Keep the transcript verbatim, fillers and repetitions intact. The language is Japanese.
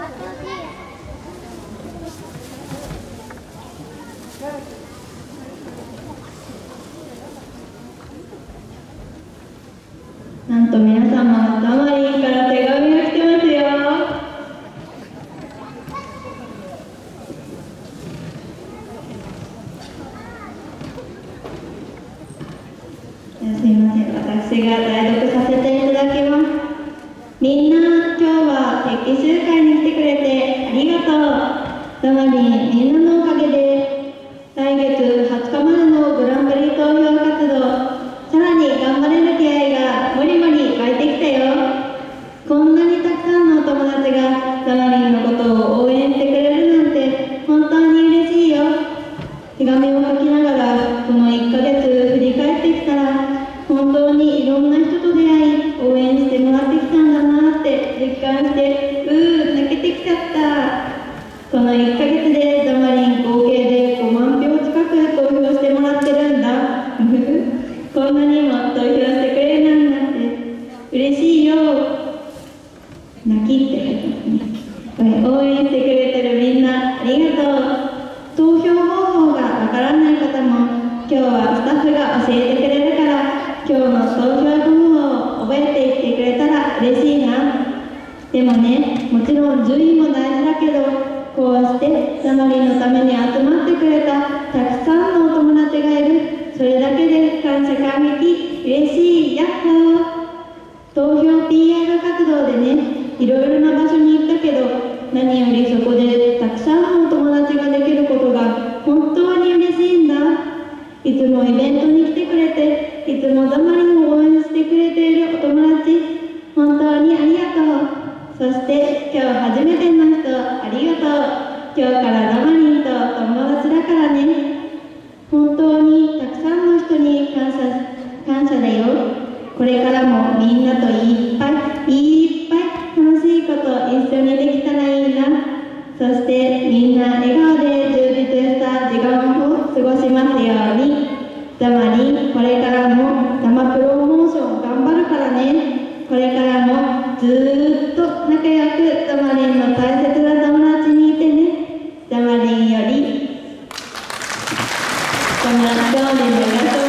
なんと皆様、ダマリンから手紙が来てますよ。すいません、私が代読させていただきます。みんな、今日は決起集会に来てくれてありがとう。ダマリン、みんなのおかげで来月はつかまでのグランプリ投票活動、さらに頑張れる気合がもりもり湧いてきたよ。こんなにたくさんのお友達がダマリンのことを応援してくれるなんて本当に嬉しいよ。手紙を書きながらこのいっかげつ振り返ってきたら、本当にいろんな人と出会い応援してもらってきたんだなって実感して、うー泣けてきちゃった。このいっかげつでダマリン合計でごまんひょう近く投票してもらってるんだ。こんなにも投票してくれるなんて嬉しいよ。泣きって書いてますね。応援してくれてるみんなありがとう。投票方法がわからない方も今日はスタッフが教えてくれるから、今日の投票方法を覚えていってくれたら嬉しいな。でもね、もちろん順位も大事だけど、こうしてダマリンのために集まってくれたたくさんのお友達がいる。それだけで感謝感激、嬉しい、やっほー。投票 ピーアール 活動でね、いろいろな場所に行ったけど、何よりそこでたくさんのお友達ができることが本当に嬉しいんだ。いつもイベントに来てくれて、いつもダマリンを応援してくれているお友達、本当にありがとう。そして今日初めての人、ありがとう。今日からダマリンと友達だからね。本当にたくさんの人に感謝、感謝だよ。これからもみんなといっぱいいっぱい楽しいこと一緒にできたらいいな。そしてみんな笑顔で充実した時間を過ごしますように。ダマリン、これからもダマプロモーション頑張るからね。これからもずーっと仲良くダマリンの大切な友達にいてね。ダマリンよりこんなダマリンの